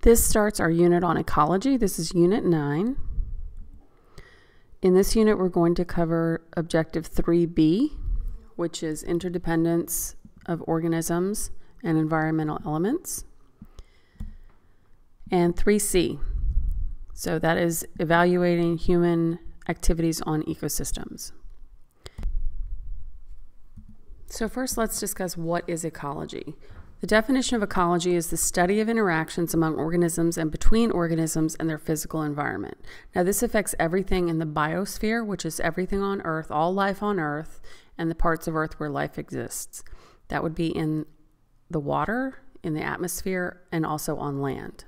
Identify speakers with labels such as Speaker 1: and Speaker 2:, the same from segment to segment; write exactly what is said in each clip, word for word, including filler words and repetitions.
Speaker 1: This starts our unit on ecology. This is unit nine. In this unit, we're going to cover objective three B, which is interdependence of organisms and environmental elements, and three C. So that is evaluating human activities on ecosystems. So first, let's discuss what is ecology. The definition of ecology is the study of interactions among organisms and between organisms and their physical environment. Now, this affects everything in the biosphere, which is everything on Earth, all life on Earth, and the parts of Earth where life exists. That would be in the water, in the atmosphere, and also on land.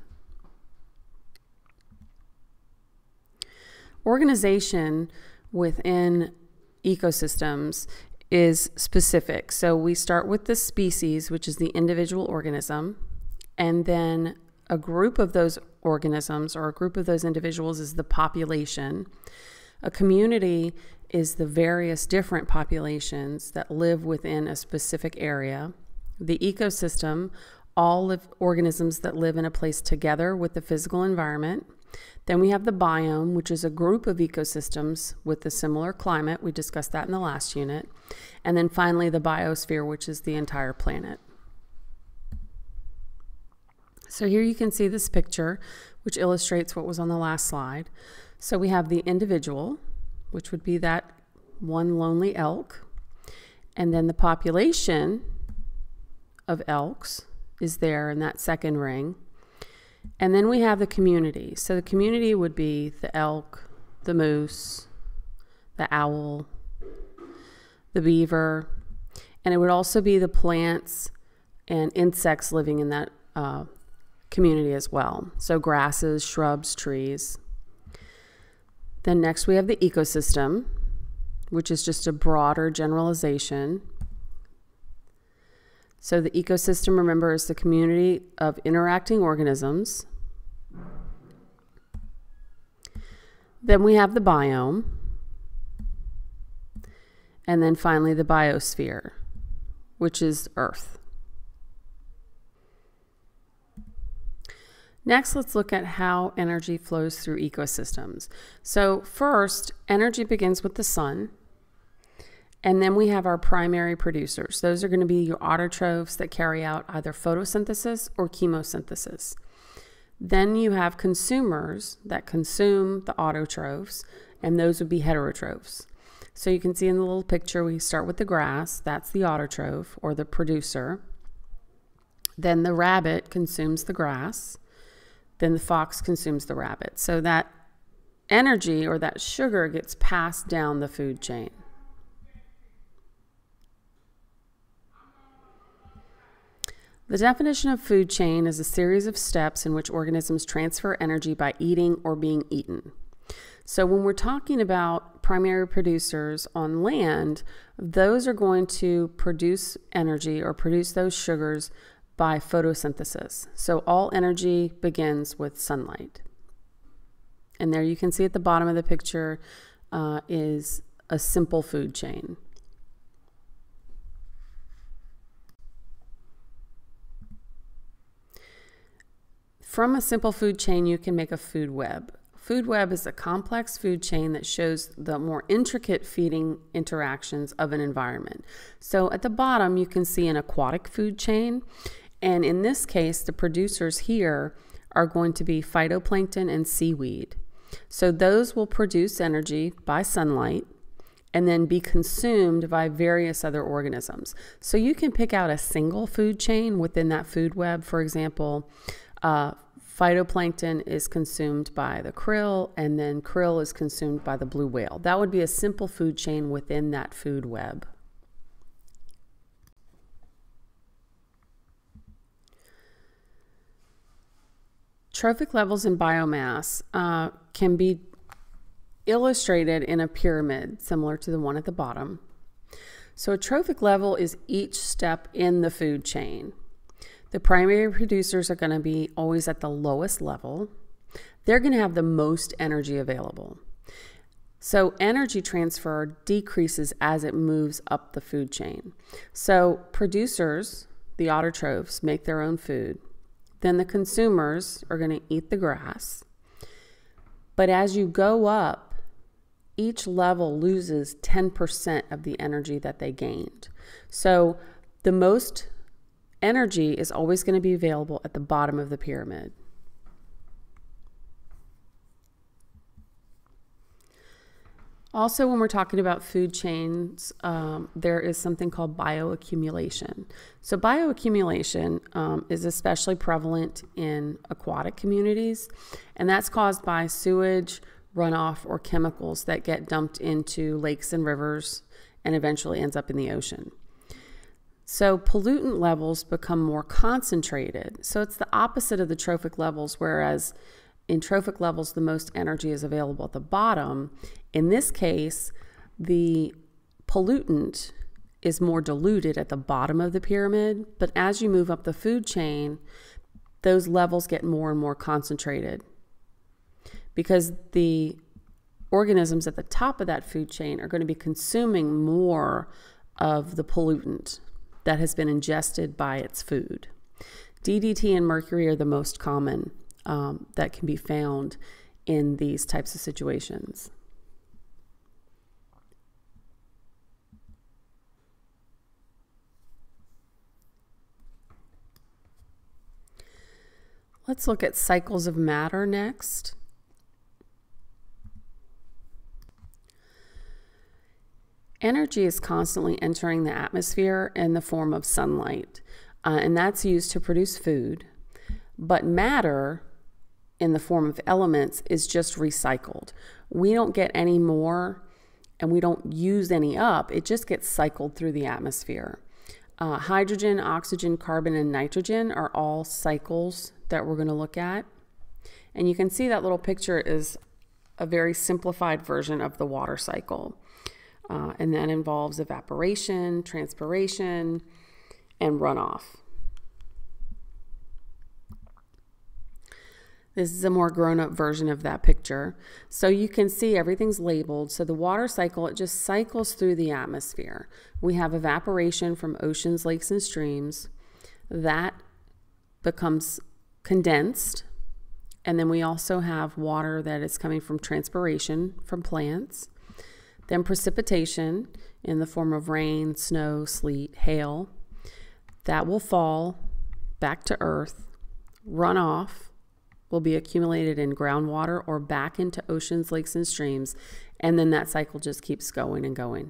Speaker 1: Organization within ecosystems is specific. So we start with the species, which is the individual organism, and then a group of those organisms or a group of those individuals is the population. A community is the various different populations that live within a specific area. The ecosystem, all live, organisms that live in a place together with the physical environment. Then we have the biome, which is a group of ecosystems with a similar climate. We discussed that in the last unit. And then finally, the biosphere, which is the entire planet. So here you can see this picture, which illustrates what was on the last slide. So we have the individual, which would be that one lonely elk. And then the population of elks is there in that second ring. And then we have the community. So the community would be the elk, the moose, the owl, the beaver, and it would also be the plants and insects living in that uh, community as well. So grasses, shrubs, trees. Then next we have the ecosystem, which is just a broader generalization. So the ecosystem, remember, is the community of interacting organisms. Then we have the biome. And then finally the biosphere, which is Earth. Next, let's look at how energy flows through ecosystems. So first, energy begins with the sun. And then we have our primary producers. Those are going to be your autotrophs that carry out either photosynthesis or chemosynthesis. Then you have consumers that consume the autotrophs, and those would be heterotrophs. So you can see in the little picture, we start with the grass. That's the autotroph or the producer. Then the rabbit consumes the grass. Then the fox consumes the rabbit. So that energy or that sugar gets passed down the food chain. The definition of food chain is a series of steps in which organisms transfer energy by eating or being eaten. So when we're talking about primary producers on land, those are going to produce energy or produce those sugars by photosynthesis. So all energy begins with sunlight. And there you can see at the bottom of the picture uh, is a simple food chain. From a simple food chain, you can make a food web. Food web is a complex food chain that shows the more intricate feeding interactions of an environment. So at the bottom, you can see an aquatic food chain. And in this case, the producers here are going to be phytoplankton and seaweed. So those will produce energy by sunlight and then be consumed by various other organisms. So you can pick out a single food chain within that food web. For example, uh, phytoplankton is consumed by the krill, and then krill is consumed by the blue whale. That would be a simple food chain within that food web. Trophic levels in biomass uh, can be illustrated in a pyramid similar to the one at the bottom. So a trophic level is each step in the food chain. The primary producers are going to be always at the lowest level. They're going to have the most energy available. So energy transfer decreases as it moves up the food chain. So producers, the autotrophs, make their own food. then the consumers are going to eat the grass. But as you go up, each level loses ten percent of the energy that they gained. So the most energy is always going to be available at the bottom of the pyramid. Also, when we're talking about food chains, um, there is something called bioaccumulation. So bioaccumulation um, is especially prevalent in aquatic communities, and that's caused by sewage, runoff, or chemicals that get dumped into lakes and rivers and eventually ends up in the ocean. So pollutant levels become more concentrated. So it's the opposite of the trophic levels, whereas in trophic levels, the most energy is available at the bottom. In this case, the pollutant is more diluted at the bottom of the pyramid, but as you move up the food chain, those levels get more and more concentrated because the organisms at the top of that food chain are going to be consuming more of the pollutant that has been ingested by its food. D D T and mercury are the most common Um, that can be found in these types of situations. Let's look at cycles of matter next. Energy is constantly entering the atmosphere in the form of sunlight, uh, and that's used to produce food. But matter in the form of elements is just recycled. We don't get any more and we don't use any up. It just gets cycled through the atmosphere. Uh, hydrogen, oxygen, carbon, and nitrogen are all cycles that we're going to look at. And you can see that little picture is a very simplified version of the water cycle. Uh, and that involves evaporation, transpiration, and runoff. This is a more grown-up version of that picture. So you can see everything's labeled. So the water cycle, it just cycles through the atmosphere. We have evaporation from oceans, lakes, and streams. That becomes condensed. And then we also have water that is coming from transpiration from plants. Then precipitation in the form of rain, snow, sleet, hail. That will fall back to earth, run off, will be accumulated in groundwater or back into oceans, lakes, and streams, and then that cycle just keeps going and going.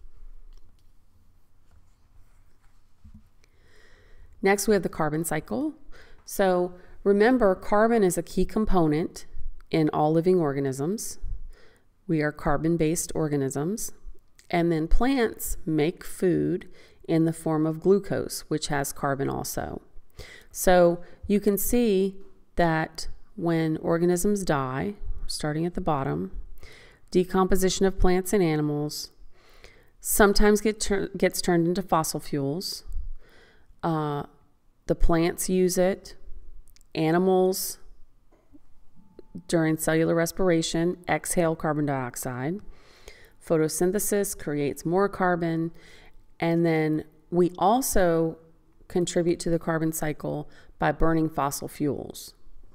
Speaker 1: Next, we have the carbon cycle. So remember, carbon is a key component in all living organisms. We are carbon-based organisms, and then plants make food in the form of glucose, which has carbon also. So you can see that when organisms die, starting at the bottom, decomposition of plants and animals sometimes get tur gets turned into fossil fuels. Uh, the plants use it. Animals, during cellular respiration, exhale carbon dioxide. Photosynthesis creates more carbon. And then we also contribute to the carbon cycle by burning fossil fuels.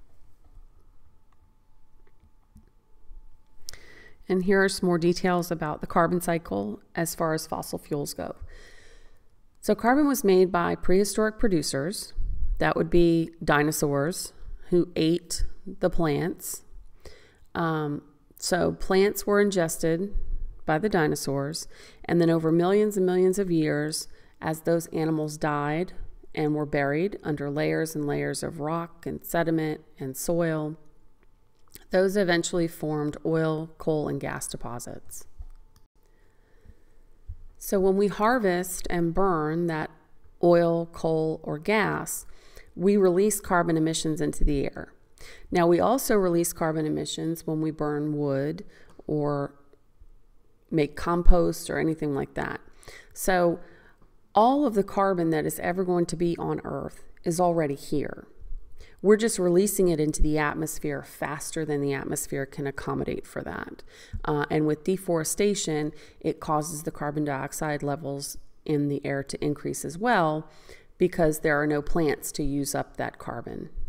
Speaker 1: And here are some more details about the carbon cycle as far as fossil fuels go. So carbon was made by prehistoric producers. That would be dinosaurs who ate the plants. Um, so plants were ingested by the dinosaurs, and then over millions and millions of years, as those animals died and were buried under layers and layers of rock and sediment and soil, those eventually formed oil, coal, and gas deposits. So when we harvest and burn that oil, coal, or gas, we release carbon emissions into the air. Now, we also release carbon emissions when we burn wood or make compost or anything like that. So all of the carbon that is ever going to be on Earth is already here. We're just releasing it into the atmosphere faster than the atmosphere can accommodate for that. Uh, and with deforestation, it causes the carbon dioxide levels in the air to increase as well, because there are no plants to use up that carbon.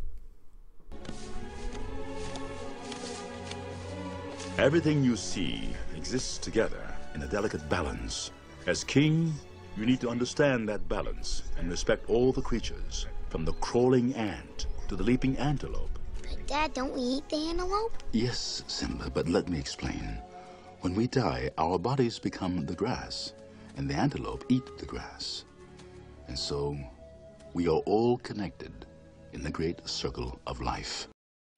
Speaker 2: Everything you see exists together in a delicate balance. As king, you need to understand that balance and respect all the creatures, from the crawling ant to the leaping antelope.
Speaker 3: But Dad, don't we eat the antelope?
Speaker 4: Yes, Simba, but let me explain. When we die, our bodies become the grass, and the antelope eat the grass. And so, we are all connected in the great circle of life.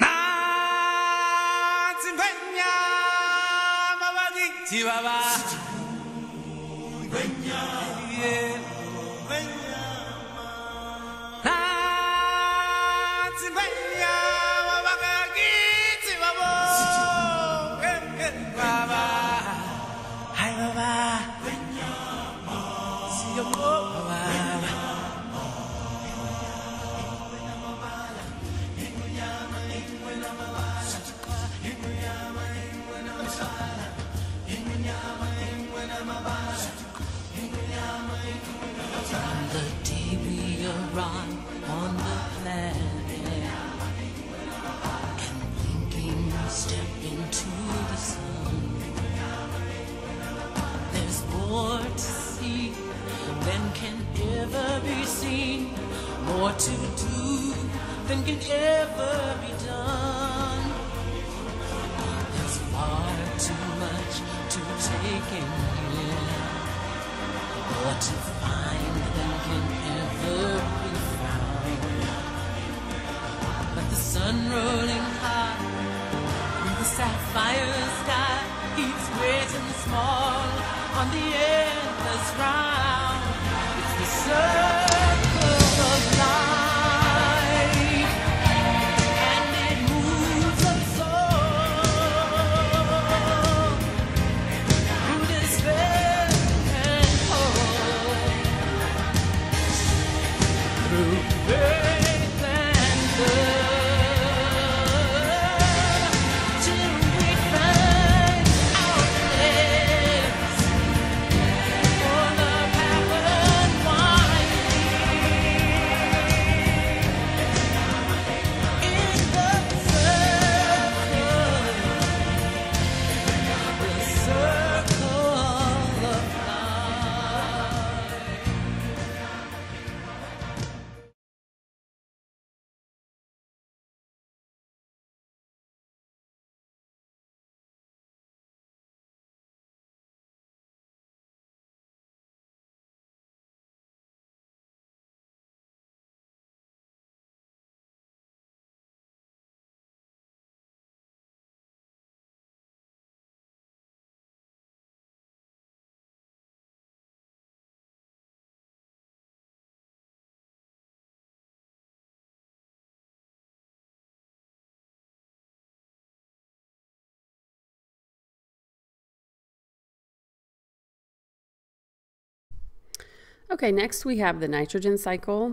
Speaker 5: More to do than can ever be done. There's far too much to take in here, more to find than can ever be found. But the sun rolling high through the sapphire sky keeps great and small on the endless round. It's the sun.
Speaker 1: Okay, next we have the nitrogen cycle.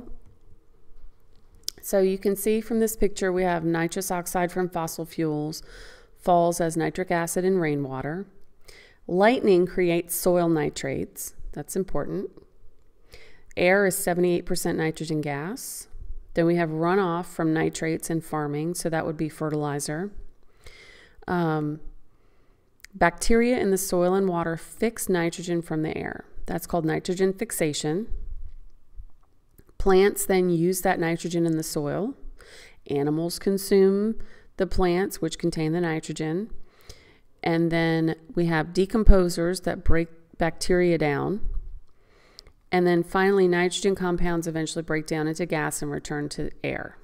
Speaker 1: So you can see from this picture we have nitrous oxide from fossil fuels falls as nitric acid in rainwater. Lightning creates soil nitrates. That's important. Air is seventy-eight percent nitrogen gas. Then we have runoff from nitrates in farming, so that would be fertilizer. Um, bacteria in the soil and water fix nitrogen from the air. That's called nitrogen fixation. Plants then use that nitrogen in the soil. Animals consume the plants, which contain the nitrogen. And then we have decomposers that break bacteria down. And then finally, nitrogen compounds eventually break down into gas and return to air.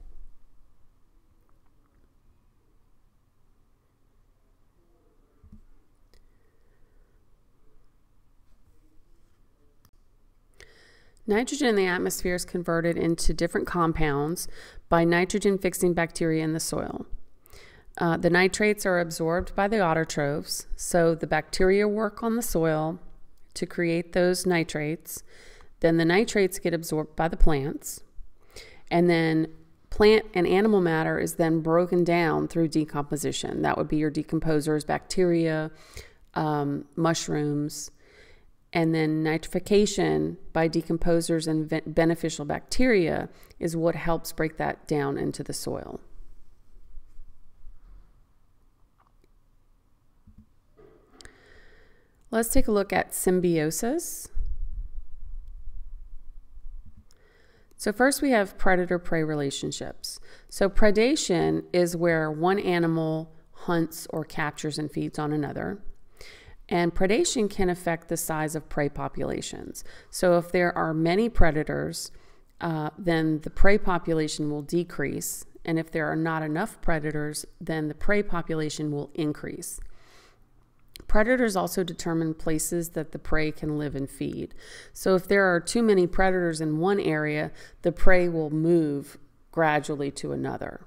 Speaker 1: Nitrogen in the atmosphere is converted into different compounds by nitrogen-fixing bacteria in the soil. Uh, the nitrates are absorbed by the autotrophs, so the bacteria work on the soil to create those nitrates. Then the nitrates get absorbed by the plants, and then plant and animal matter is then broken down through decomposition. That would be your decomposers, bacteria, um, mushrooms. And then nitrification by decomposers and beneficial bacteria is what helps break that down into the soil. Let's take a look at symbiosis. So first we have predator-prey relationships. So predation is where one animal hunts or captures and feeds on another. And predation can affect the size of prey populations. So if there are many predators, uh, then the prey population will decrease. And if there are not enough predators, then the prey population will increase. Predators also determine places that the prey can live and feed. So if there are too many predators in one area, the prey will move gradually to another.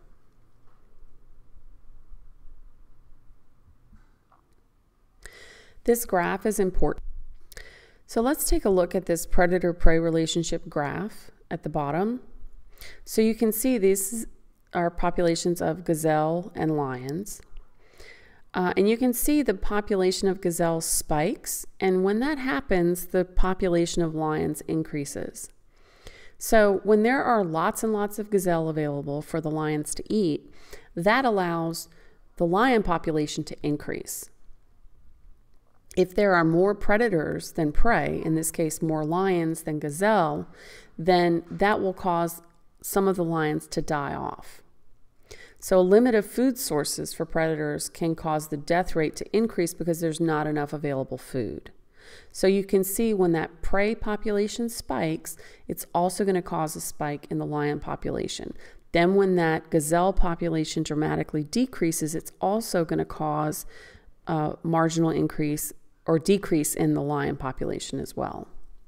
Speaker 1: This graph is important. So let's take a look at this predator-prey relationship graph at the bottom. So you can see these are populations of gazelle and lions. Uh, and you can see the population of gazelle spikes, and when that happens, the population of lions increases. So when there are lots and lots of gazelle available for the lions to eat, that allows the lion population to increase. If there are more predators than prey, in this case more lions than gazelle, then that will cause some of the lions to die off. So a limit of food sources for predators can cause the death rate to increase because there's not enough available food. So you can see when that prey population spikes, it's also going to cause a spike in the lion population. Then when that gazelle population dramatically decreases, it's also going to cause a marginal increase or decrease in the lion population as well.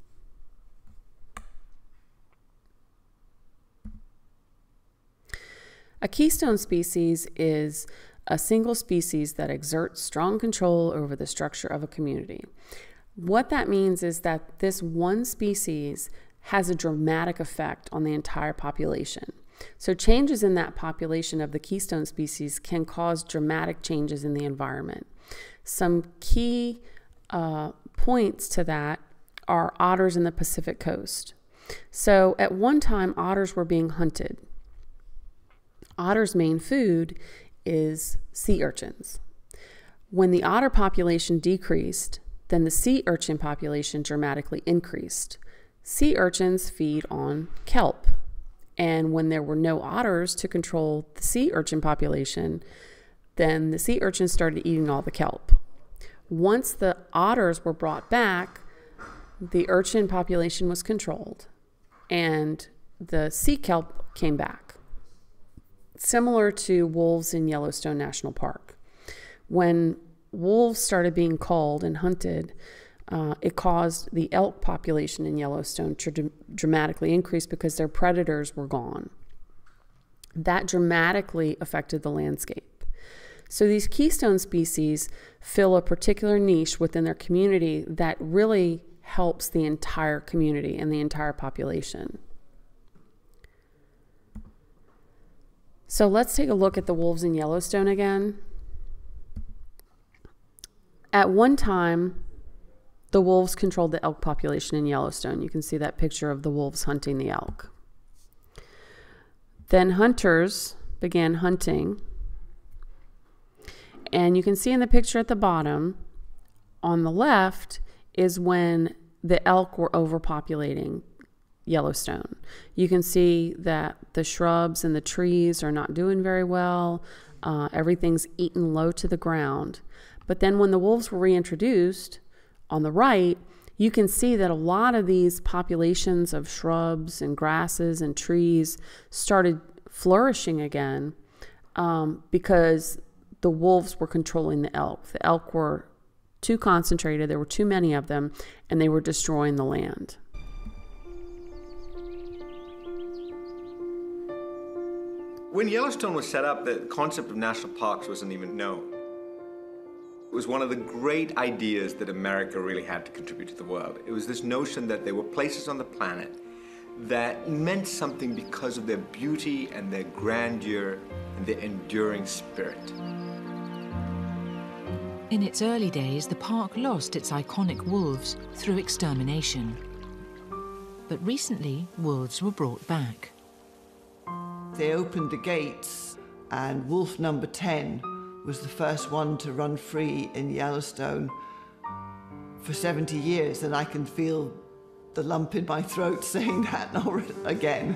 Speaker 1: A keystone species is a single species that exerts strong control over the structure of a community. What that means is that this one species has a dramatic effect on the entire population. So changes in that population of the keystone species can cause dramatic changes in the environment. Some key uh, points to that are otters in the Pacific coast. So at one time, otters were being hunted. Otters' main food is sea urchins. When the otter population decreased, then the sea urchin population dramatically increased. Sea urchins feed on kelp. And when there were no otters to control the sea urchin population, then the sea urchins started eating all the kelp. Once the otters were brought back, the urchin population was controlled and the sea kelp came back. Similar to wolves in Yellowstone National Park. When wolves started being culled and hunted, uh, it caused the elk population in Yellowstone to dr- dramatically increase because their predators were gone. That dramatically affected the landscape. So these keystone species fill a particular niche within their community that really helps the entire community and the entire population. So let's take a look at the wolves in Yellowstone again. At one time, the wolves controlled the elk population in Yellowstone. You can see that picture of the wolves hunting the elk. Then hunters began hunting. And you can see in the picture at the bottom, on the left is when the elk were overpopulating Yellowstone. You can see that the shrubs and the trees are not doing very well. Uh, everything's eaten low to the ground. But then when the wolves were reintroduced, on the right, you can see that a lot of these populations of shrubs and grasses and trees started flourishing again um, because the wolves were controlling the elk. The elk were too concentrated, there were too many of them, and they were destroying the land.
Speaker 6: When Yellowstone was set up, the concept of national parks wasn't even known. It was one of the great ideas that America really had to contribute to the world. It was this notion that there were places on the planet that meant something because of their beauty and their grandeur and their enduring spirit.
Speaker 7: In its early days, the park lost its iconic wolves through extermination. But recently, wolves were brought back.
Speaker 8: They opened the gates, and wolf number ten was the first one to run free in Yellowstone. for seventy years, and I can feel the lump in my throat saying that again.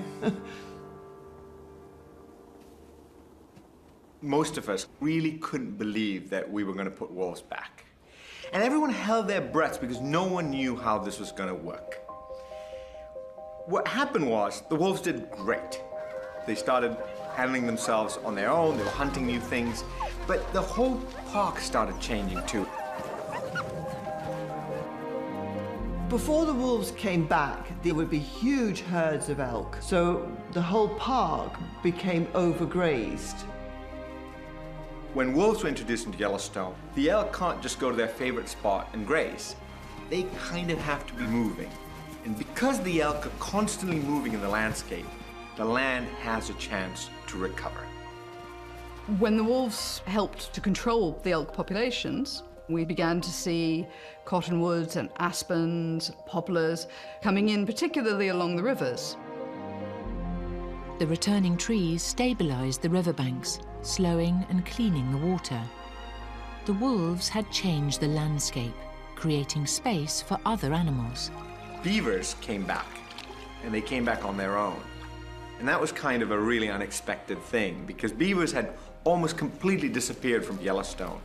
Speaker 6: Most of us really couldn't believe that we were going to put wolves back. And everyone held their breaths because no one knew how this was going to work. What happened was the wolves did great. They started handling themselves on their own, they were hunting new things, but the whole park started changing too.
Speaker 8: Before the wolves came back, there would be huge herds of elk, so the whole park became overgrazed.
Speaker 6: When wolves were introduced into Yellowstone, the elk can't just go to their favorite spot and graze. They kind of have to be moving. And because the elk are constantly moving in the landscape, the land has a chance to recover.
Speaker 9: When the wolves helped to control the elk populations, we began to see cottonwoods and aspens, poplars coming in, particularly along the rivers.
Speaker 7: The returning trees stabilized the riverbanks, slowing and cleaning the water. The wolves had changed the landscape, creating space for other animals.
Speaker 6: Beavers came back, and they came back on their own. And that was kind of a really unexpected thing, because beavers had almost completely disappeared from Yellowstone.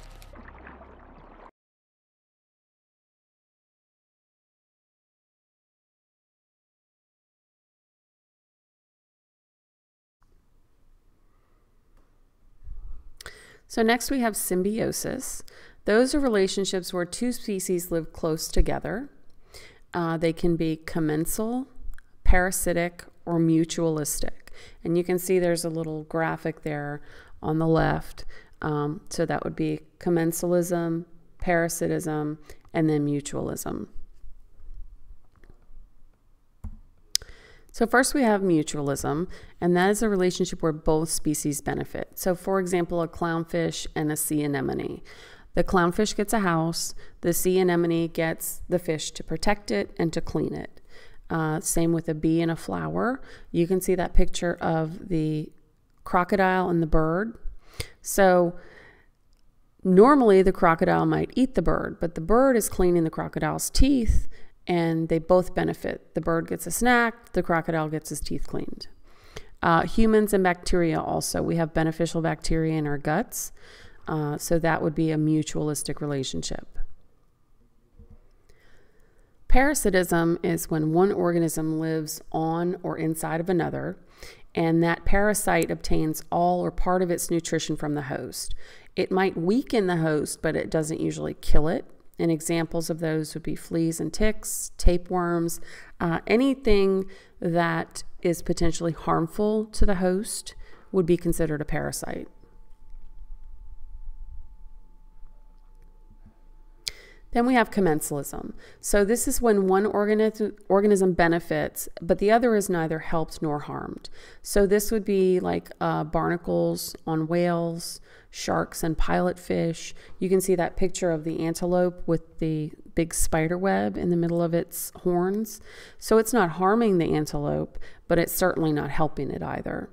Speaker 1: So next we have symbiosis. Those are relationships where two species live close together. Uh, they can be commensal, parasitic, or mutualistic. And you can see there's a little graphic there on the left. Um, so that would be commensalism, parasitism, and then mutualism. So first we have mutualism, and that is a relationship where both species benefit. So for example, a clownfish and a sea anemone. The clownfish gets a house, the sea anemone gets the fish to protect it and to clean it. Uh, same with a bee and a flower. You can see that picture of the crocodile and the bird. So normally the crocodile might eat the bird, but the bird is cleaning the crocodile's teeth, and they both benefit. The bird gets a snack, the crocodile gets his teeth cleaned. Uh, humans and bacteria also. We have beneficial bacteria in our guts, uh, so that would be a mutualistic relationship. Parasitism is when one organism lives on or inside of another, and that parasite obtains all or part of its nutrition from the host. It might weaken the host, but it doesn't usually kill it. And examples of those would be fleas and ticks, tapeworms, uh, anything that is potentially harmful to the host would be considered a parasite. Then we have commensalism. So this is when one organism, organism benefits, but the other is neither helped nor harmed. So this would be like uh, barnacles on whales, sharks and pilot fish. You can see that picture of the antelope with the big spider web in the middle of its horns. So it's not harming the antelope, but it's certainly not helping it either.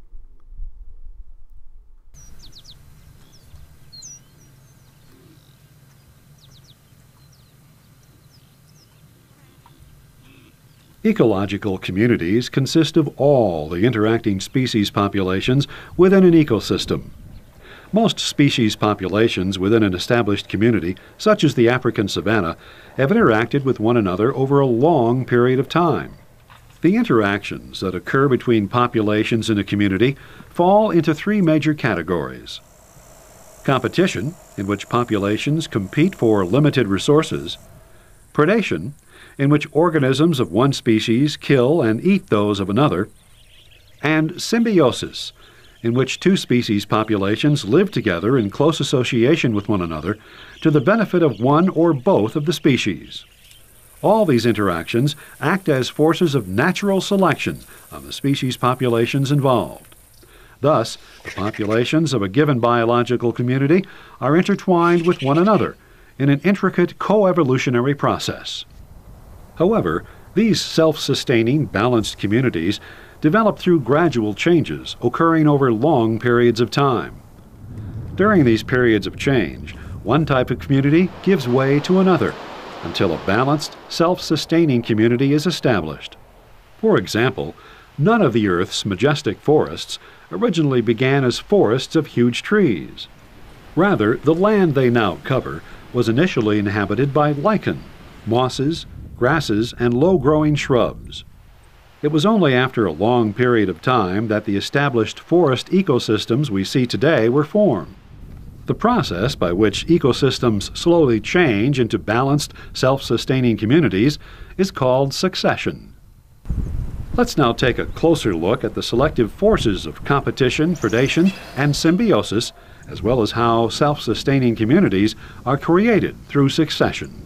Speaker 10: Ecological communities consist of all the interacting species populations within an ecosystem. Most species populations within an established community, such as the African savanna, have interacted with one another over a long period of time. The interactions that occur between populations in a community fall into three major categories. Competition, in which populations compete for limited resources. Predation, in which organisms of one species kill and eat those of another. And symbiosis, in which two species populations live together in close association with one another to the benefit of one or both of the species. All these interactions act as forces of natural selection on the species populations involved. Thus, the populations of a given biological community are intertwined with one another in an intricate coevolutionary process. However, these self-sustaining, balanced communities develop through gradual changes occurring over long periods of time. During these periods of change, one type of community gives way to another, until a balanced, self-sustaining community is established. For example, none of the Earth's majestic forests originally began as forests of huge trees. Rather, the land they now cover was initially inhabited by lichen, mosses, grasses, and low-growing shrubs. It was only after a long period of time that the established forest ecosystems we see today were formed. The process by which ecosystems slowly change into balanced, self-sustaining communities is called succession. Let's now take a closer look at the selective forces of competition, predation, and symbiosis, as well as how self-sustaining communities are created through succession.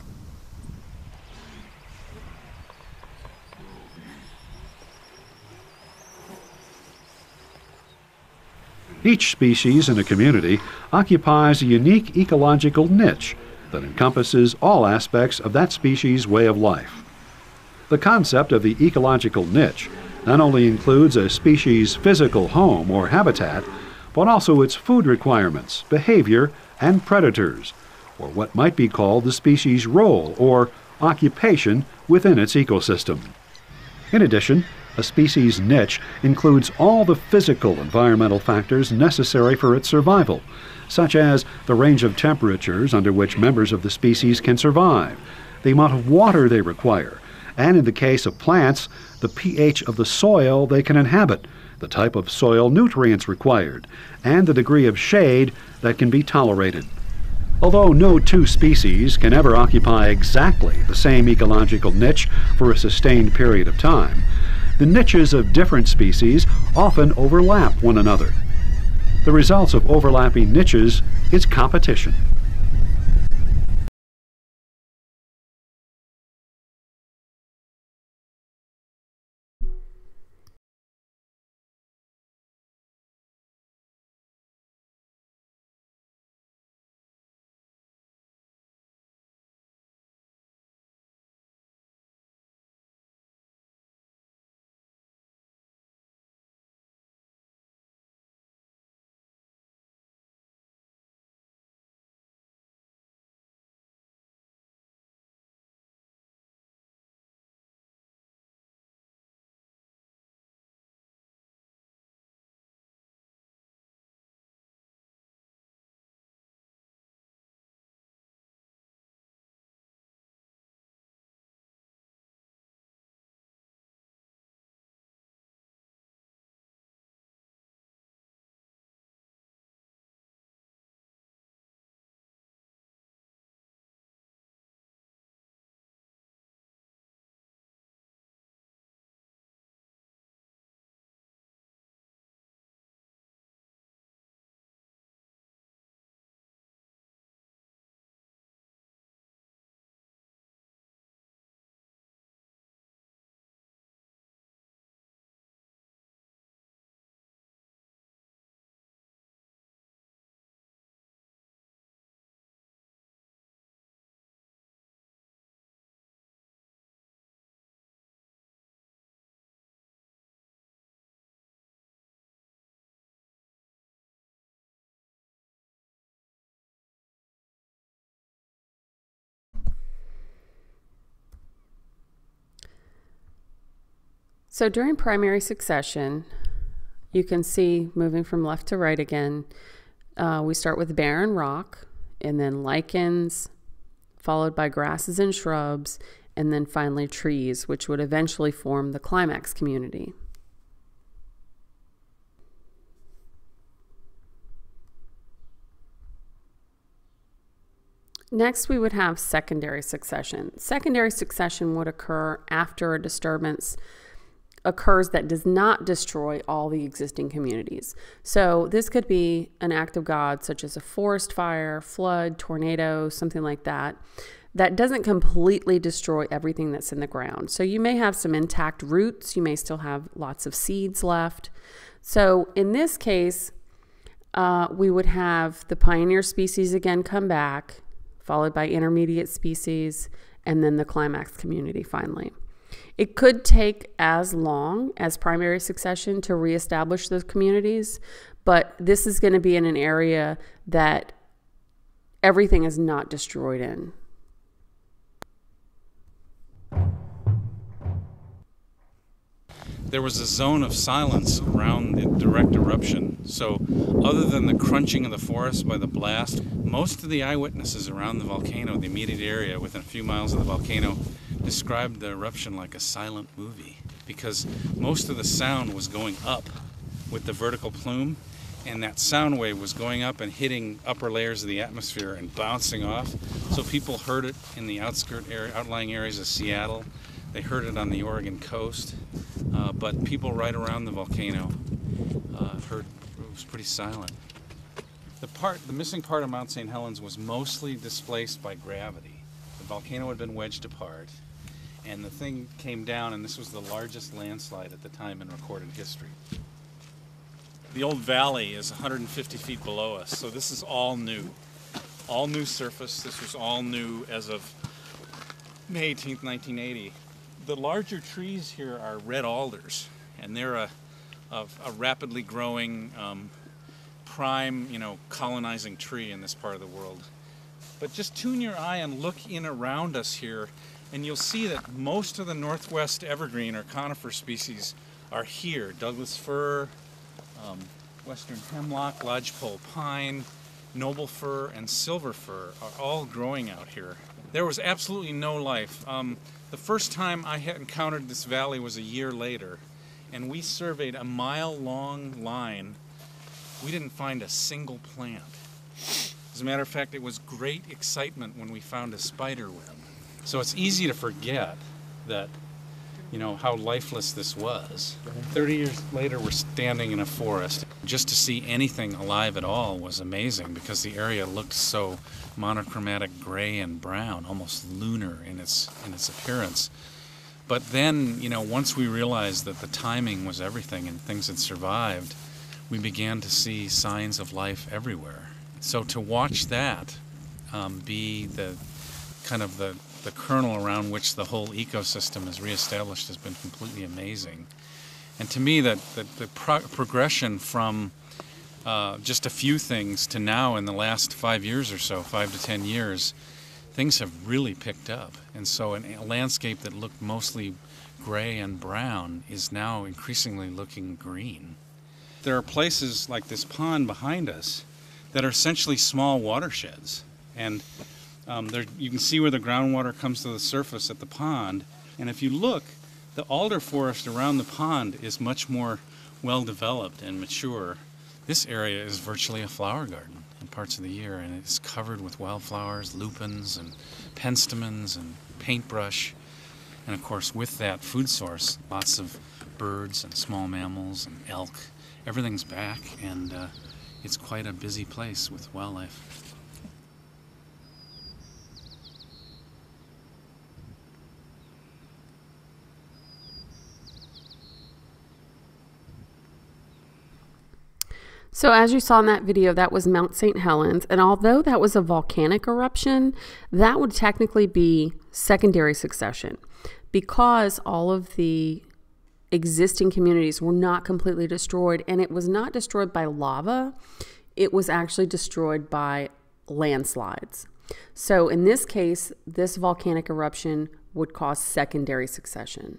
Speaker 10: Each species in a community occupies a unique ecological niche that encompasses all aspects of that species' way of life. The concept of the ecological niche not only includes a species' physical home or habitat, but also its food requirements, behavior, and predators, or what might be called the species' role or occupation within its ecosystem. In addition, a species' niche includes all the physical environmental factors necessary for its survival, such as the range of temperatures under which members of the species can survive, the amount of water they require, and in the case of plants, the pH of the soil they can inhabit, the type of soil nutrients required, and the degree of shade that can be tolerated. Although no two species can ever occupy exactly the same ecological niche for a sustained period of time, the niches of different species often overlap one another. The results of overlapping niches is competition.
Speaker 1: So during primary succession, you can see, moving from left to right again, uh, we start with barren rock, and then lichens, followed by grasses and shrubs, and then finally trees, which would eventually form the climax community. Next, we would have secondary succession. Secondary succession would occur after a disturbance occurs that does not destroy all the existing communities. So this could be an act of God, such as a forest fire, flood, tornado, something like that, that doesn't completely destroy everything that's in the ground. So you may have some intact roots, you may still have lots of seeds left. So in this case, uh, we would have the pioneer species again come back, followed by intermediate species, and then the climax community finally. It could take as long as primary succession to reestablish those communities, but this is going to be in an area that everything is not destroyed in.
Speaker 11: there was a zone of silence around the direct eruption. So other than the crunching of the forest by the blast, most of the eyewitnesses around the volcano, the immediate area within a few miles of the volcano, described the eruption like a silent movie, because most of the sound was going up with the vertical plume, and that sound wave was going up and hitting upper layers of the atmosphere and bouncing off. So people heard it in the outskirt area, outlying areas of Seattle. They heard it on the Oregon coast, uh, but people right around the volcano uh, heard it was pretty silent. The part, the missing part of Mount Saint Helens was mostly displaced by gravity. The volcano had been wedged apart, and the thing came down, and this was the largest landslide at the time in recorded history. The old valley is one hundred fifty feet below us, so this is all new. All new surface. This was all new as of May eighteenth, nineteen eighty. The larger trees here are red alders, and they're a, a, a rapidly growing, um, prime, you know, colonizing tree in this part of the world. But just tune your eye and look in around us here, and you'll see that most of the northwest evergreen or conifer species are here. Douglas fir, um, western hemlock, lodgepole pine, noble fir, and silver fir are all growing out here. There was absolutely no life. Um, the first time I had encountered this valley was a year later, and we surveyed a mile-long line. We didn't find a single plant. As a matter of fact, it was great excitement when we found a spider web. So it's easy to forget that, you know, how lifeless this was. thirty years later, we're standing in a forest. Just to see anything alive at all was amazing, because the area looked so monochromatic gray and brown, almost lunar in its in its appearance. But then, you know, once we realized that the timing was everything and things had survived, we began to see signs of life everywhere. So to watch that um, be the kind of the the kernel around which the whole ecosystem is reestablished has been completely amazing. And to me, that, that the pro progression from uh, just a few things to now in the last five years or so, five to ten years, things have really picked up. And so an, a landscape that looked mostly gray and brown is now increasingly looking green. There are places like this pond behind us that are essentially small watersheds. And Um, there, you can see where the groundwater comes to the surface at the pond, and if you look, the alder forest around the pond is much more well developed and mature. This area is virtually a flower garden in parts of the year, and it's covered with wildflowers, lupins and penstemons and paintbrush, and of course with that food source, lots of birds and small mammals and elk. Everything's back, and uh, it's quite a busy place with wildlife.
Speaker 1: So as you saw in that video, that was Mount Saint Helens, and although that was a volcanic eruption, that would technically be secondary succession, because all of the existing communities were not completely destroyed, and it was not destroyed by lava, it was actually destroyed by landslides. So in this case, this volcanic eruption would cause secondary succession.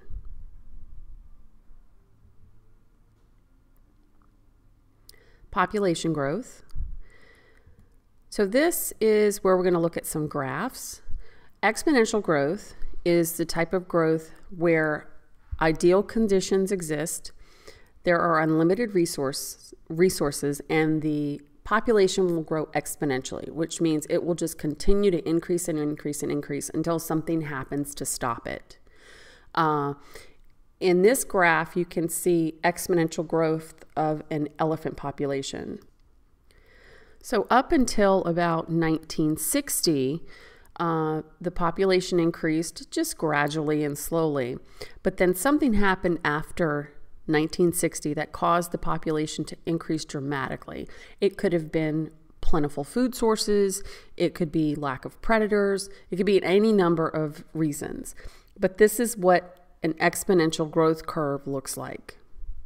Speaker 1: Population growth. So this is where we're going to look at some graphs. Exponential growth is the type of growth where ideal conditions exist, there are unlimited resource, resources, and the population will grow exponentially, which means it will just continue to increase and increase and increase until something happens to stop it. Uh, In this graph, you can see exponential growth of an elephant population. So up until about nineteen sixty, uh, the population increased just gradually and slowly. But then something happened after nineteen sixty that caused the population to increase dramatically. It could have been plentiful food sources, it could be lack of predators, it could be any number of reasons. But this is what an exponential growth curve looks like.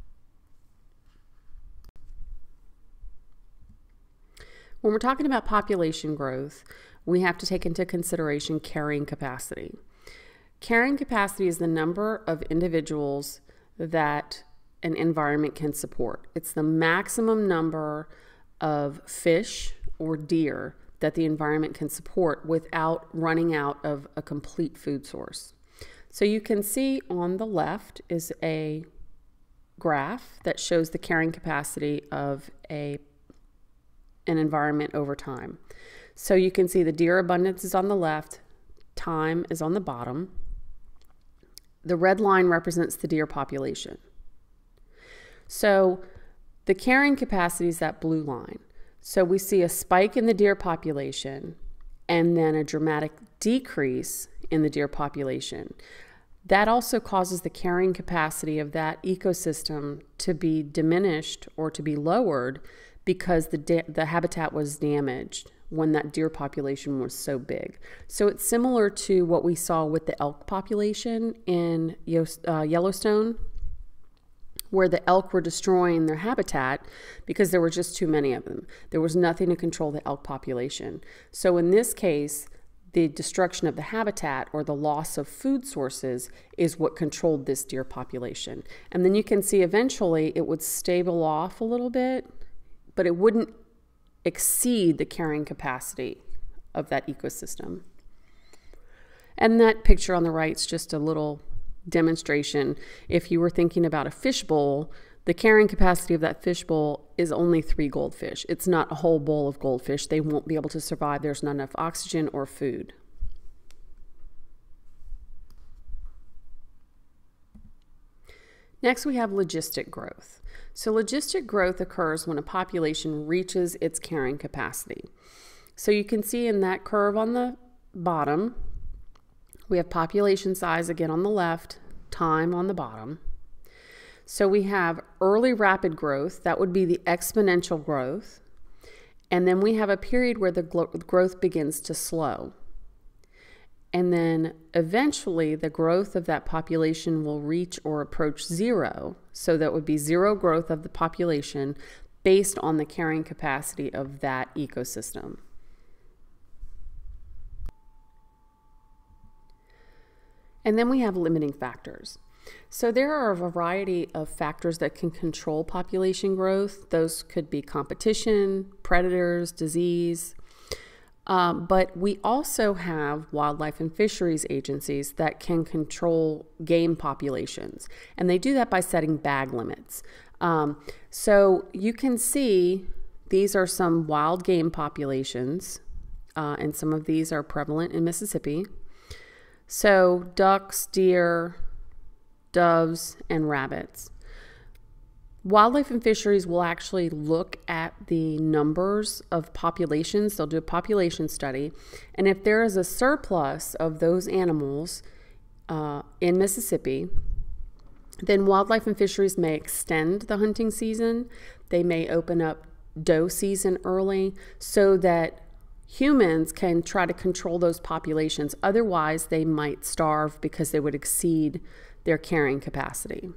Speaker 1: When we're talking about population growth, we have to take into consideration carrying capacity. Carrying capacity is the number of individuals that an environment can support. It's the maximum number of fish or deer that the environment can support without running out of a complete food source. So you can see on the left is a graph that shows the carrying capacity of a, an environment over time. So you can see the deer abundance is on the left, time is on the bottom. The red line represents the deer population. So the carrying capacity is that blue line. So we see a spike in the deer population and then a dramatic decrease in the deer population. That also causes the carrying capacity of that ecosystem to be diminished or to be lowered because the, the habitat was damaged when that deer population was so big. So it's similar to what we saw with the elk population in uh, Yellowstone, where the elk were destroying their habitat because there were just too many of them. There was nothing to control the elk population. So in this case, the destruction of the habitat or the loss of food sources is what controlled this deer population. And then you can see eventually it would stable off a little bit, but it wouldn't exceed the carrying capacity of that ecosystem. And that picture on the right is just a little demonstration. If you were thinking about a fishbowl, the carrying capacity of that fishbowl is only three goldfish. It's not a whole bowl of goldfish. They won't be able to survive. There's not enough oxygen or food. Next, we have logistic growth. So logistic growth occurs when a population reaches its carrying capacity. So you can see in that curve on the bottom, we have population size again on the left, time on the bottom. So we have early rapid growth, that would be the exponential growth. And then we have a period where the growth begins to slow. And then eventually the growth of that population will reach or approach zero. So that would be zero growth of the population based on the carrying capacity of that ecosystem. And then we have limiting factors. So there are a variety of factors that can control population growth. Those could be competition, predators, disease. Um, but we also have wildlife and fisheries agencies that can control game populations. And they do that by setting bag limits. Um, so you can see these are some wild game populations, uh, and some of these are prevalent in Mississippi. So ducks, deer, doves, and rabbits. Wildlife and fisheries will actually look at the numbers of populations. They'll do a population study. And if there is a surplus of those animals uh, in Mississippi, then wildlife and fisheries may extend the hunting season. They may open up doe season early so that humans can try to control those populations. Otherwise, they might starve because they would exceed their carrying capacity.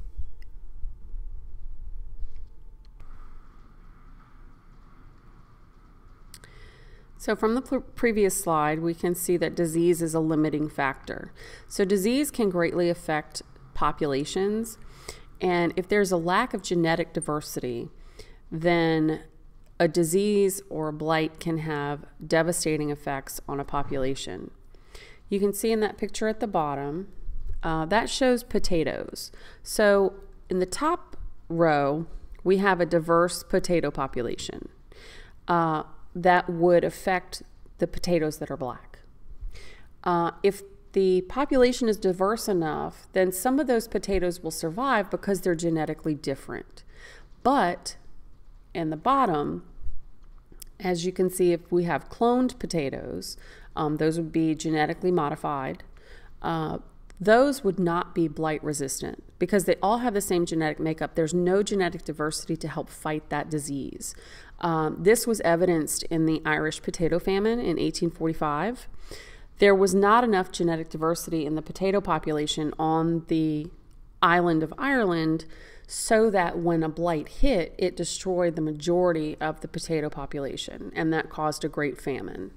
Speaker 1: So from the previous slide, we can see that disease is a limiting factor. So disease can greatly affect populations, and if there's a lack of genetic diversity, then a disease or a blight can have devastating effects on a population. You can see in that picture at the bottom, uh, that shows potatoes. So in the top row, we have a diverse potato population. Uh, that would affect the potatoes that are black. Uh, if the population is diverse enough, then some of those potatoes will survive because they're genetically different. But in the bottom, as you can see, if we have cloned potatoes, um, those would be genetically modified. Uh, those would not be blight resistant because they all have the same genetic makeup. There's no genetic diversity to help fight that disease. Um, this was evidenced in the Irish potato famine in eighteen forty-five. There was not enough genetic diversity in the potato population on the island of Ireland so that when a blight hit, it destroyed the majority of the potato population, and that caused a great famine.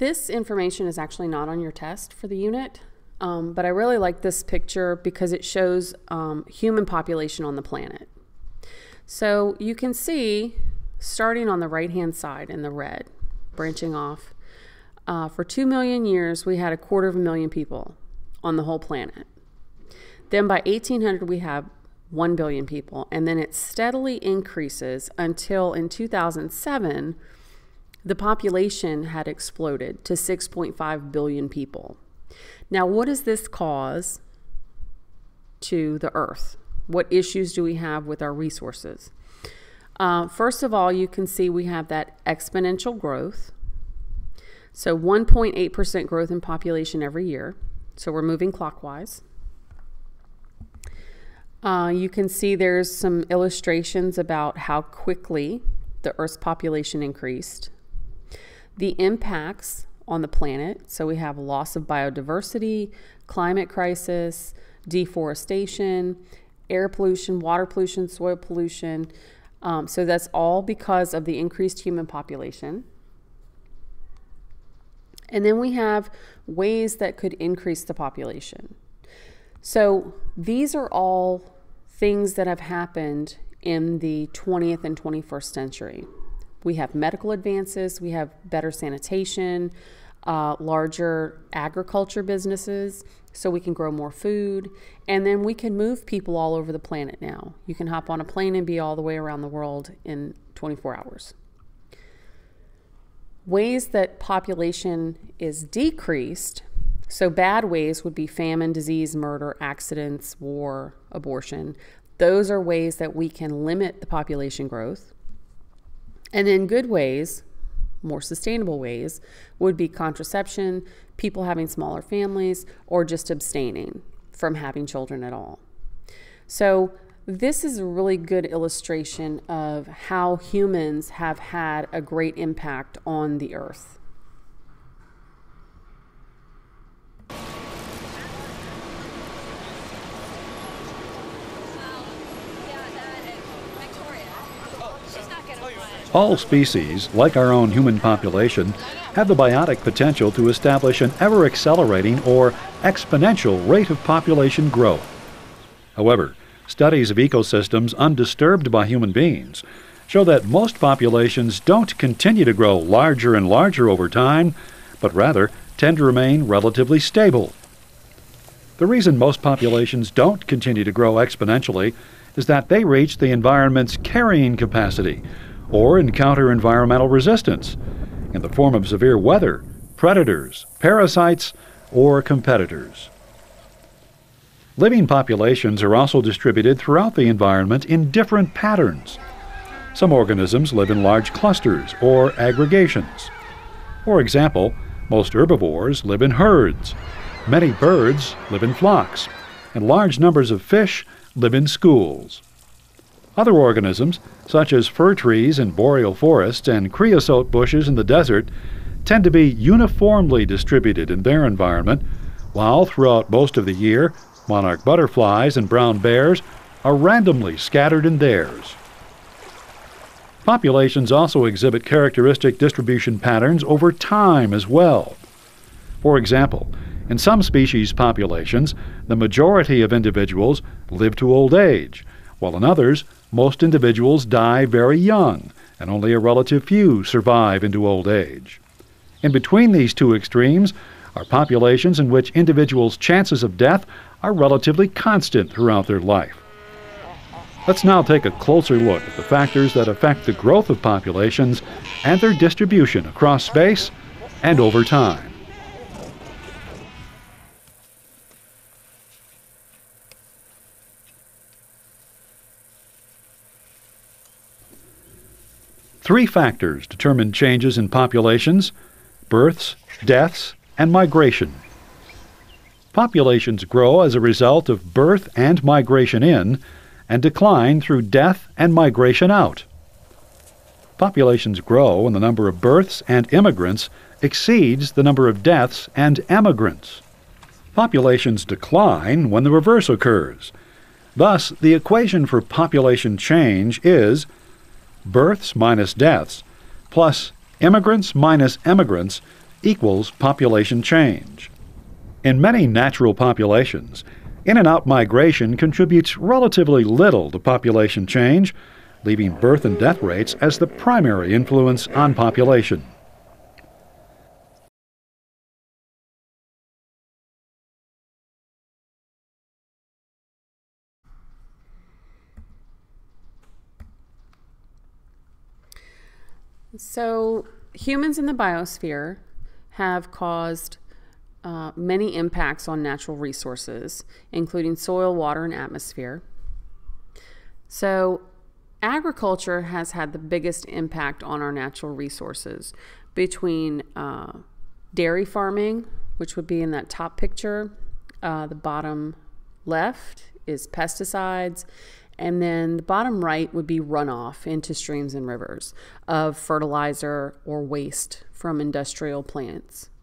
Speaker 1: This information is actually not on your test for the unit, um, but I really like this picture because it shows um, human population on the planet. So you can see, starting on the right-hand side in the red, branching off, uh, for two million years, we had a quarter of a million people on the whole planet. Then by eighteen hundred, we have one billion people, and then it steadily increases until in two thousand seven, the population had exploded to six point five billion people. Now, what does this cause to the Earth? What issues do we have with our resources? Uh, first of all, you can see we have that exponential growth. So one point eight percent growth in population every year. So we're moving clockwise. Uh, you can see there's some illustrations about how quickly the Earth's population increased. The impacts on the planet, so we have loss of biodiversity, climate crisis, deforestation, air pollution, water pollution, soil pollution. Um, so that's all because of the increased human population. And then we have ways that could increase the population. So these are all things that have happened in the twentieth and twenty-first century. We have medical advances, we have better sanitation, uh, larger agriculture businesses, so we can grow more food, and then we can move people all over the planet now. You can hop on a plane and be all the way around the world in twenty-four hours. Ways that population is decreased, so bad ways would be famine, disease, murder, accidents, war, abortion. Those are ways that we can limit the population growth. And then good ways, more sustainable ways, would be contraception, people having smaller families, or just abstaining from having children at all. So this is a really good illustration of how humans have had a great impact on the Earth.
Speaker 10: All species, like our own human population, have the biotic potential to establish an ever-accelerating or exponential rate of population growth. However, studies of ecosystems undisturbed by human beings show that most populations don't continue to grow larger and larger over time, but rather tend to remain relatively stable. The reason most populations don't continue to grow exponentially is that they reach the environment's carrying capacity or encounter environmental resistance in the form of severe weather, predators, parasites, or competitors. Living populations are also distributed throughout the environment in different patterns. Some organisms live in large clusters or aggregations. For example, most herbivores live in herds. Many birds live in flocks, and large numbers of fish live in schools. Other organisms, such as fir trees in boreal forests and creosote bushes in the desert, tend to be uniformly distributed in their environment, while throughout most of the year, monarch butterflies and brown bears are randomly scattered in theirs. Populations also exhibit characteristic distribution patterns over time as well. For example, in some species populations, the majority of individuals live to old age, while in others, most individuals die very young, and only a relative few survive into old age. In between these two extremes are populations in which individuals' chances of death are relatively constant throughout their life. Let's now take a closer look at the factors that affect the growth of populations and their distribution across space and over time. Three factors determine changes in populations: births, deaths, and migration. Populations grow as a result of birth and migration in, and decline through death and migration out. Populations grow when the number of births and immigrants exceeds the number of deaths and emigrants. Populations decline when the reverse occurs. Thus, the equation for population change is births minus deaths plus immigrants minus emigrants equals population change. In many natural populations, in and out migration contributes relatively little to population change, leaving birth and death rates as the primary influence on population.
Speaker 1: So humans in the biosphere have caused uh, many impacts on natural resources, including soil, water, and atmosphere. So agriculture has had the biggest impact on our natural resources between uh, dairy farming, which would be in that top picture. Uh, the bottom left is pesticides. And then the bottom right would be runoff into streams and rivers of fertilizer or waste from industrial plants.